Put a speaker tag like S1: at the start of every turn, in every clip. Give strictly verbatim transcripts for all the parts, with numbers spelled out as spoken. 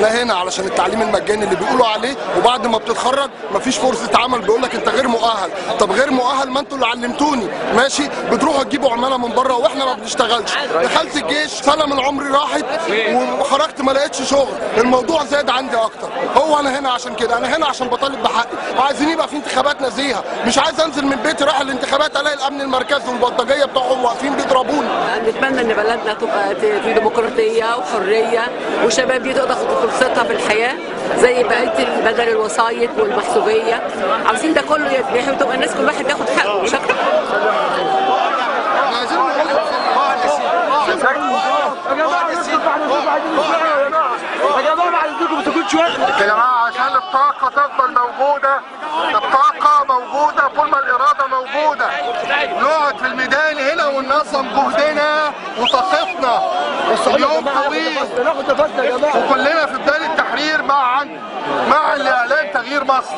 S1: انا هنا علشان التعليم المجاني اللي بيقولوا عليه، وبعد ما بتتخرج مفيش فرصه عمل، بيقول لك انت غير مؤهل. طب غير مؤهل؟ ما انتوا اللي علمتوني ماشي. بتروحوا تجيبوا عماله من بره واحنا ما بنشتغلش. دخلت الجيش، سنه من عمري راحت وخرجت ما لقيتش شغل. الموضوع زاد عندي اكتر. هو انا هنا عشان كده، انا هنا عشان بطالب بحقي. عايزين يبقى في انتخابات نزيهه، مش عايز انزل من بيتي رايح الانتخابات الاقي الامن المركزي والبلطجيه بتوعهم واقفين بيضربوني.
S2: نتمنى ان بلدنا تبقى في ديمقراطيه وحريه، والشباب دي تقدر تاخد فرصتها في الحياه زي بقيه بدل الوسايط والمحسوبيه. عاوزين ده كله يتباح وتبقى الناس كل واحد ياخد حقه مش اكتر.
S1: يا جماعه عشان الطاقه تفضل موجوده، الطاقه موجوده طول ما الاراده موجوده. نقعد في الميدان هنا وننظم جهدنا وطاقتنا. اليوم طويل وكلنا في بدايه التحرير معا مع الاعلان تغيير مصر.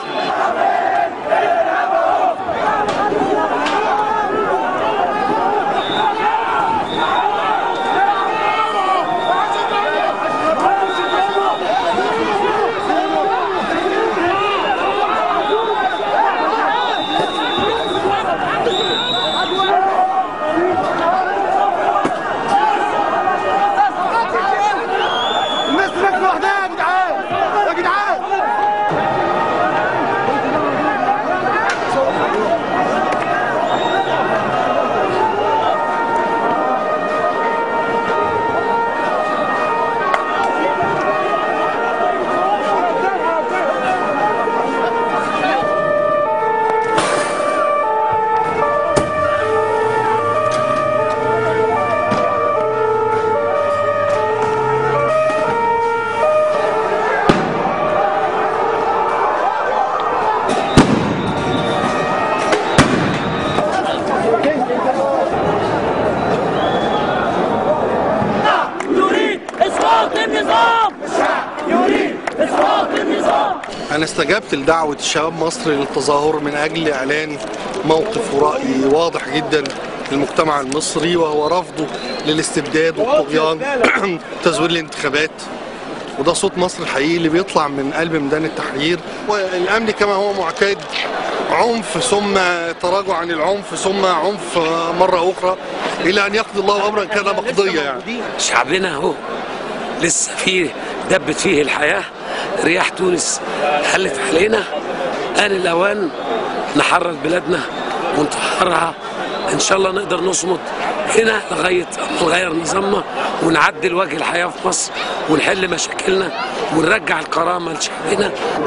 S3: أنا استجبت لدعوة شباب مصر للتظاهر من أجل إعلان موقف ورأي واضح جدا للمجتمع المصري، وهو رفضه للاستبداد والطغيان تزوير الانتخابات. وده صوت مصر الحقيقي اللي بيطلع من قلب ميدان التحرير. والأمن كما هو معتاد عنف ثم تراجع عن العنف ثم عنف مرة أخرى إلى أن يقضي الله أمرا كان مقضية. يعني
S4: شعبنا اهو لسه فيه دبت فيه الحياة، رياح تونس حلت علينا. آن الأوان نحرر بلادنا ونطهرها. إن شاء الله نقدر نصمد هنا لغاية نغير نظامنا ونعدل وجه الحياة في مصر ونحل مشاكلنا ونرجع الكرامة لشعبنا.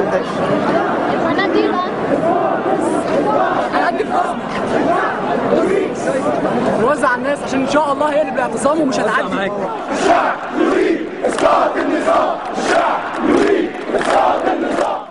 S5: نوزع على الناس عشان ان شاء الله هي اللي بالاعتصام ومش هتعدي.
S6: الشعب يريد اسقاط النظام، الشعب يريد اسقاط النظام.